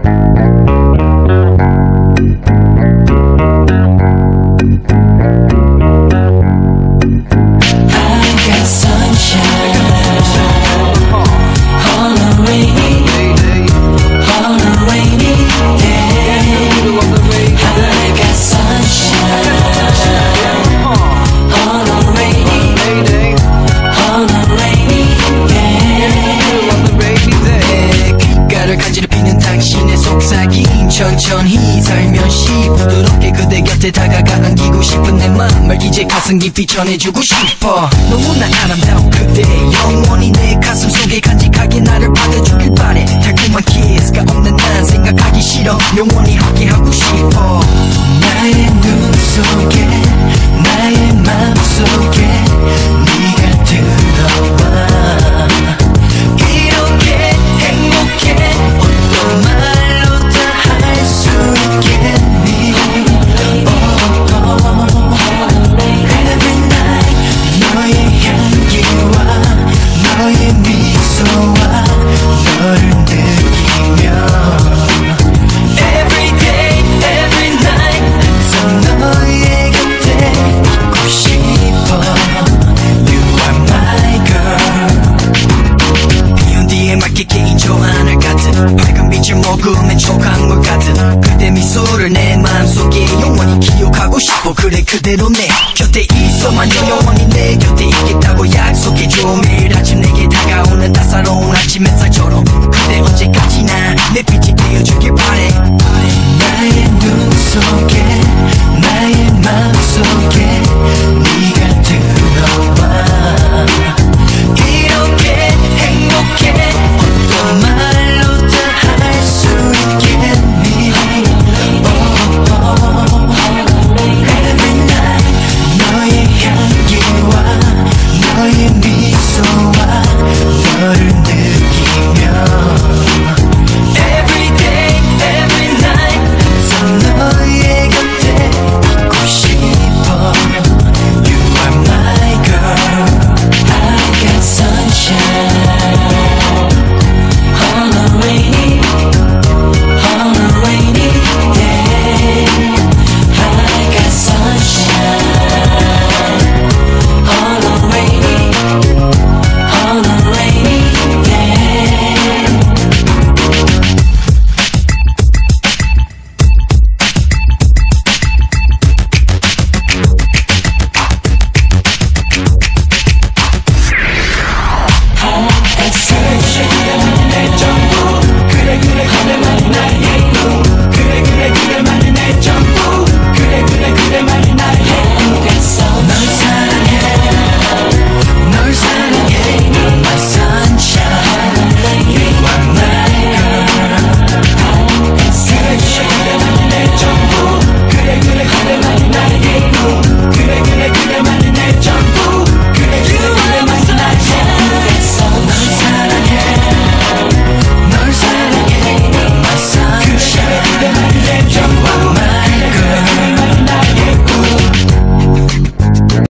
천천히 살며시 부드럽게 그대 곁에 다가가 안기고 싶은 내 맘을 이제 가슴 깊이 전해주고 싶어. 너무나 아름다운 그대 영원히 내 가슴 속에 간직하게 나를 받아주길 바래. 달콤한 키스가 없는 난 생각하기 싫어. 영원히 함께하고 싶어. 나의 눈 속에 나의 맘 속에 네가 들어와. 이렇게 행복해 어떤 말로 수 있겠니? Every night 너의 향기와 너의 미소와 너를 느끼며 Every day, every night 항상 너의 곁에 있고 싶어. You are my girl. 비온 뒤에 맑게 개인 저 하늘 같은 밝은 빛을 머금은 초강물 같은 그대 미소를 내 마음속에 영원히 기억하고 싶어. 그래 그대로 내 곁에 있어만 영원히 내 곁에 있겠다고 약속해줘. 매일 아침 내게 다가오는 따사로운 아침 햇살처럼 그대 언제까지나 내 빛이